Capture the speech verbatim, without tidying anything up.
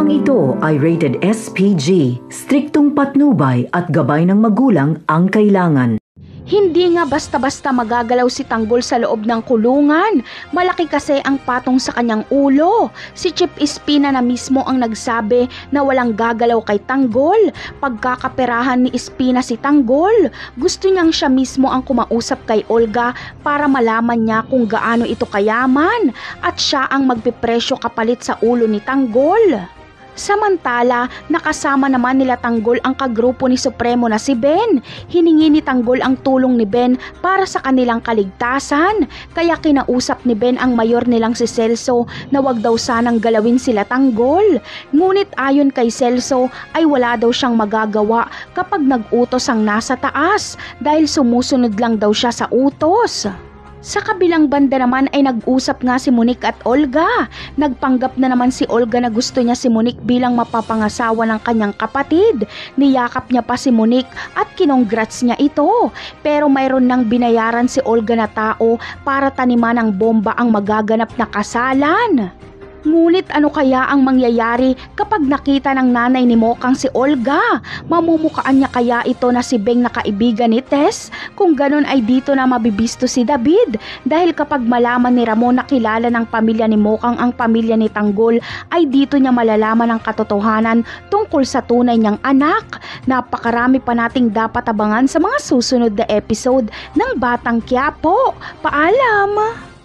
Programang ito ay rated S P G. Striktong patnubay at gabay ng magulang ang kailangan. Hindi nga basta-basta magagalaw si Tanggol sa loob ng kulungan. Malaki kasi ang patong sa kanyang ulo. Si Chief Espina na mismo ang nagsabi na walang gagalaw kay Tanggol. Pagkakaperahan ni Espina si Tanggol, gusto niyang siya mismo ang kumausap kay Olga para malaman niya kung gaano ito kayaman at siya ang magpipresyo kapalit sa ulo ni Tanggol. Samantala, nakasama naman nila Tanggol ang kagrupo ni Supremo na si Ben. Hiningi ni Tanggol ang tulong ni Ben para sa kanilang kaligtasan. Kaya kinausap ni Ben ang mayor nilang si Celso na wag daw sanang galawin sila Tanggol. Ngunit ayon kay Celso ay wala daw siyang magagawa kapag nag-utos ang nasa taas dahil sumusunod lang daw siya sa utos. Sa kabilang banda naman ay nag-usap nga si Monique at Olga. Nagpanggap na naman si Olga na gusto niya si Monique bilang mapapangasawa ng kanyang kapatid. Niyakap niya pa si Monique at kinongrats niya ito. Pero mayroon nang binayaran si Olga na tao para taniman ng bomba ang magaganap na kasalan. Ngunit ano kaya ang mangyayari kapag nakita ng nanay ni Mokang si Olga? Mamumukaan niya kaya ito na si Beng na kaibigan ni Tess? Kung ganun ay dito na mabibisto si David. Dahil kapag malaman ni Ramon na kilala ng pamilya ni Mokang ang pamilya ni Tanggol, ay dito niya malalaman ang katotohanan tungkol sa tunay niyang anak. Napakarami pa nating dapat abangan sa mga susunod na episode ng Batang Quiapo. Paalam!